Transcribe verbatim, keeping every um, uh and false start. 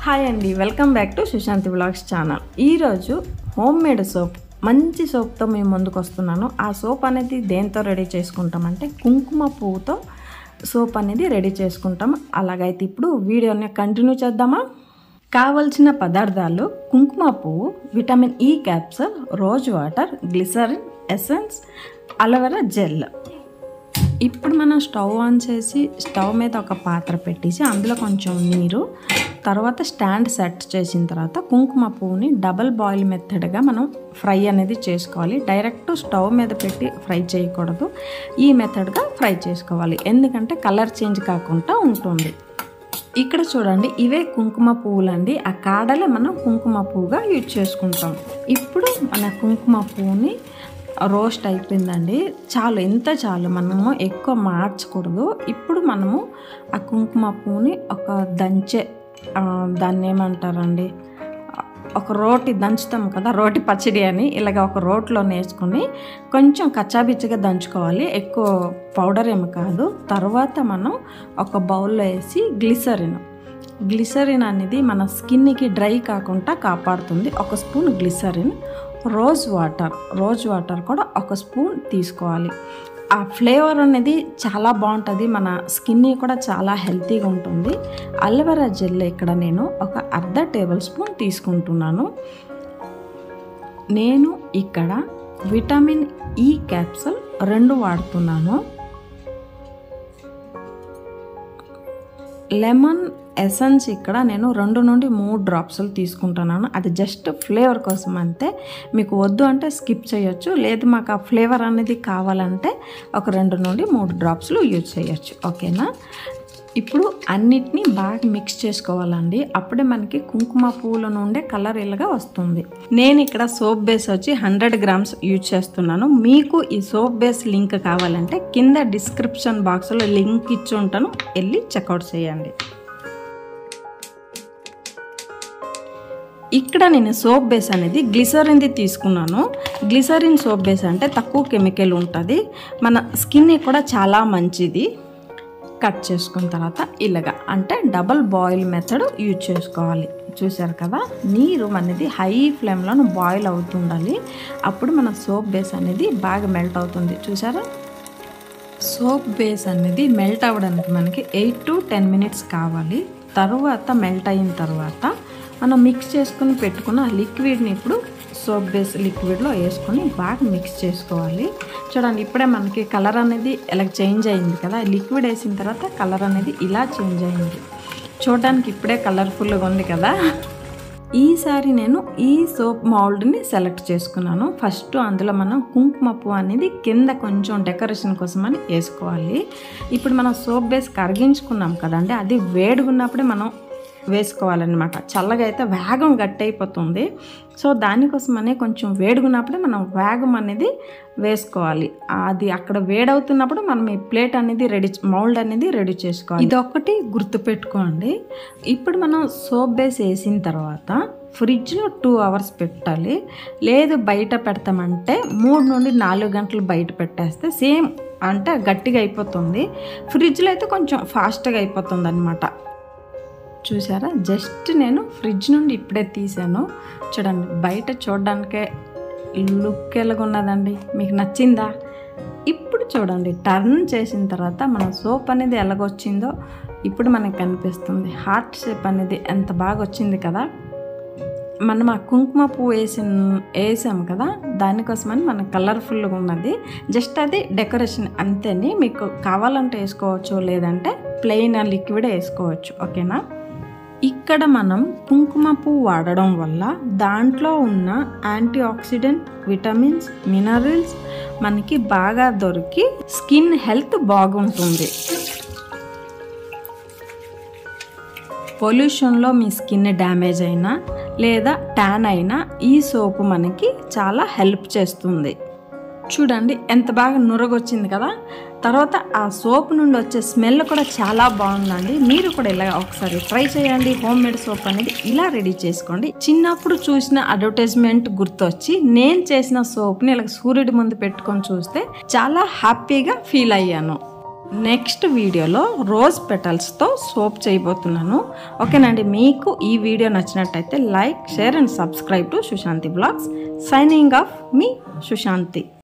Hi అండి, welcome back to Sushanti vlogs channel. ఈరోజు home made soap, మంచి సోప్తో మేము ముందుకు వస్తున్నాను. ఆ సోప్ అనేది దేంతో రెడీ చేసుకుంటామంటే కుంకుమ పువ్వుతో సోప్ అనేది రెడీ చేసుకుంటాం. అలాగైతే ఇప్పుడు వీడియోని కంటిన్యూ చేద్దామా? కావలసిన పదార్థాలు: కుంకుమ పువ్వు, vitamin E capsule, rose water, glycerin essence, aloe vera gel. ఇప్పుడు మనం స్టవ్ ఆన్ చేసి స్టవ్ మీద ఒక పాత్ర పెట్టేసి అందులో కొంచెం నీరు, తర్వాత స్టాండ్ సెట్ చేసిన తర్వాత కుంకుమ పువ్వుని డబల్ బాయిల్ మెథడ్గా మనం ఫ్రై అనేది చేసుకోవాలి. డైరెక్ట్ స్టవ్ మీద పెట్టి ఫ్రై చేయకూడదు, ఈ మెథడ్గా ఫ్రై చేసుకోవాలి. ఎందుకంటే కలర్ చేంజ్ కాకుండా ఉంటుంది. ఇక్కడ చూడండి, ఇవే కుంకుమ పువ్వులండి. ఆ కాడలే మనం కుంకుమ పువ్వుగా యూజ్ చేసుకుంటాం. ఇప్పుడు మన కుంకుమ పువ్వుని రోస్ట్ అయిపోయిందండి. చాలు, ఎంత చాలు, మనము ఎక్కువ మార్చకూడదు. ఇప్పుడు మనము ఆ కుంకుమ పువ్వుని ఒక దంచే దాన్ని ఏమంటారండి, ఒక రోటి దంచుతాం కదా, రోటి పచ్చడి అని, ఇలాగ ఒక రోట్లో వేసుకొని కొంచెం కచ్చాబిచ్చగా దంచుకోవాలి, ఎక్కువ పౌడర్ ఏమి కాదు. తర్వాత మనం ఒక బౌల్లో వేసి గ్లిసరిన్ గ్లిసరిన్ అనేది మన స్కిన్కి డ్రై కాకుండా కాపాడుతుంది. ఒక spoon glycerin, rose water rose water కూడా ఒక స్పూన్ తీసుకోవాలి. ఆ ఫ్లేవర్ అనేది చాలా బాగుంటుంది, మన స్కిన్ కూడా చాలా హెల్తీగా ఉంటుంది. అలోవెరా జెల్ ఇక్కడ నేను ఒక అర్ధ టేబుల్ స్పూన్ తీసుకుంటున్నాను. నేను ఇక్కడ విటమిన్ ఈ క్యాప్సూల్ రెండు వాడుతున్నాను. లెమన్ ఎసెన్స్ ఇక్కడ నేను రెండు నుండి మూడు డ్రాప్స్లు తీసుకుంటున్నాను. అది జస్ట్ ఫ్లేవర్ కోసం అంతే. మీకు వద్దు అంటే స్కిప్ చేయొచ్చు, లేదు మాకు ఆ ఫ్లేవర్ అనేది కావాలంటే ఒక రెండు నుండి మూడు డ్రాప్స్లు యూజ్ చేయొచ్చు. ఓకేనా? ఇప్పుడు అన్నిటినీ బాగా మిక్స్ చేసుకోవాలండి. అప్పుడే మనకి కుంకుమ పువ్వుల నుండే కలర్ ఇలాగా వస్తుంది. నేను ఇక్కడ సోప్ బేస్ వచ్చి హండ్రెడ్ గ్రామ్స్ యూజ్ చేస్తున్నాను. మీకు ఈ సోప్ బేస్ లింక్ కావాలంటే కింద డిస్క్రిప్షన్ బాక్స్లో లింక్ ఇచ్చి ఉంటాను, వెళ్ళి చెక్అవుట్ చేయండి. ఇక్కడ నేను సోప్ బేస్ అనేది గ్లిసరిన్ది తీసుకున్నాను. గ్లిసరిన్ సోప్ బేస్ అంటే తక్కువ కెమికల్ ఉంటుంది, మన స్కిన్ కూడా చాలా మంచిది. కట్ చేసుకున్న తర్వాత ఇలాగా అంటే డబల్ బాయిల్ మెథడ్ యూజ్ చేసుకోవాలి. చూసారు కదా, నీరు అనేది హై ఫ్లేమ్లో బాయిల్ అవుతుండాలి. అప్పుడు మన సోప్ బేస్ అనేది బాగా మెల్ట్ అవుతుంది. చూసారా, సోప్ బేస్ అనేది మెల్ట్ అవ్వడానికి మనకి ఎయిట్ టు టెన్ మినిట్స్ కావాలి. తర్వాత మెల్ట్ అయిన తర్వాత మనం మిక్స్ చేసుకుని పెట్టుకున్న లిక్విడ్ని ఇప్పుడు సోప్ బేస్ లిక్విడ్లో వేసుకొని బాగా మిక్స్ చేసుకోవాలి. చూడండి, ఇప్పుడే మనకి కలర్ అనేది ఇలా చేంజ్ అయింది కదా, లిక్విడ్ వేసిన తర్వాత కలర్ అనేది ఇలా చేంజ్ అయింది. చూడడానికి ఇప్పుడే కలర్ఫుల్గా ఉంది కదా. ఈసారి నేను ఈ సోప్ మౌల్డ్ని సెలెక్ట్ చేసుకున్నాను. ఫస్ట్ అందులో మనం కుంకుమ పువ్వు అనేది కింద కొంచెం డెకరేషన్ కోసం అని వేసుకోవాలి. ఇప్పుడు మనం సోప్ బేస్ కరిగించుకున్నాం కదండి, అది వేడిగా ఉన్నప్పుడే మనం వేసుకోవాలన్నమాట. చల్లగా అయితే వేగం గట్టి అయిపోతుంది. సో దానికోసమనే కొంచెం వేడుగున్నప్పుడే మనం వేగం అనేది వేసుకోవాలి. అది అక్కడ వేడవుతున్నప్పుడు మనం ఈ ప్లేట్ అనేది రెడీ, మౌల్డ్ అనేది రెడీ చేసుకోవాలి. ఇది ఒక్కటి గుర్తుపెట్టుకోండి. ఇప్పుడు మనం సోప్ బేస్ వేసిన తర్వాత ఫ్రిడ్జ్లో టూ అవర్స్ పెట్టాలి. లేదు బయట పెడతామంటే మూడు నుండి నాలుగు గంటలు బయట పెట్టేస్తే సేమ్ అంటే గట్టిగా అయిపోతుంది. ఫ్రిడ్జ్లో అయితే కొంచెం ఫాస్ట్గా అయిపోతుంది అనమాట. చూసారా, జస్ట్ నేను ఫ్రిడ్జ్ నుండి ఇప్పుడే తీసాను. చూడండి, బయట చూడడానికే లుక్ ఎలాగున్నదండి, మీకు నచ్చిందా? ఇప్పుడు చూడండి, టర్న్ చేసిన తర్వాత మన సోప్ అనేది ఎలాగొచ్చిందో ఇప్పుడు మనకు కనిపిస్తుంది. హార్ట్ షేప్ అనేది ఎంత బాగా వచ్చింది కదా. మనం ఆ కుంకుమ పువ్వు వేసి వేసాం కదా, దానికోసమని మనకు కలర్ఫుల్గా ఉన్నది. జస్ట్ అది డెకరేషన్ అంతేని. మీకు కావాలంటే వేసుకోవచ్చు, లేదంటే ప్లెయిన్ లిక్విడ్ వేసుకోవచ్చు. ఓకేనా? ఇక్కడ మనం కుంకుమ పువ్వు వాడడం వల్ల దాంట్లో ఉన్న యాంటీ ఆక్సిడెంట్, విటమిన్స్, మినరల్స్ మనకి బాగా దొరికి స్కిన్ హెల్త్ బాగుంటుంది. పొల్యూషన్లో మీ స్కిన్ డ్యామేజ్ అయినా లేదా ట్యాన్ అయినా ఈ సోపు మనకి చాలా హెల్ప్ చేస్తుంది. చూడండి, ఎంత బాగా నురగొచ్చింది కదా. తర్వాత ఆ సోప్ నుండి వచ్చే స్మెల్ కూడా చాలా బాగుందండి. మీరు కూడా ఇలా ఒకసారి ట్రై చేయండి. హోమ్ మేడ్ సోప్ అనేది ఇలా రెడీ చేసుకోండి. చిన్నప్పుడు చూసిన అడ్వర్టైజ్మెంట్ గుర్తొచ్చి నేను చేసిన సోప్ని ఇలా సూర్యుడి ముందు పెట్టుకొని చూస్తే చాలా హ్యాపీగా ఫీల్ అయ్యాను. నెక్స్ట్ వీడియోలో రోజ్ పెటల్స్తో సోప్ చేయబోతున్నాను. ఓకేనండి, మీకు ఈ వీడియో నచ్చినట్టయితే like, share and subscribe to Sushanti blogs. Signing off మీ సుశాంతి.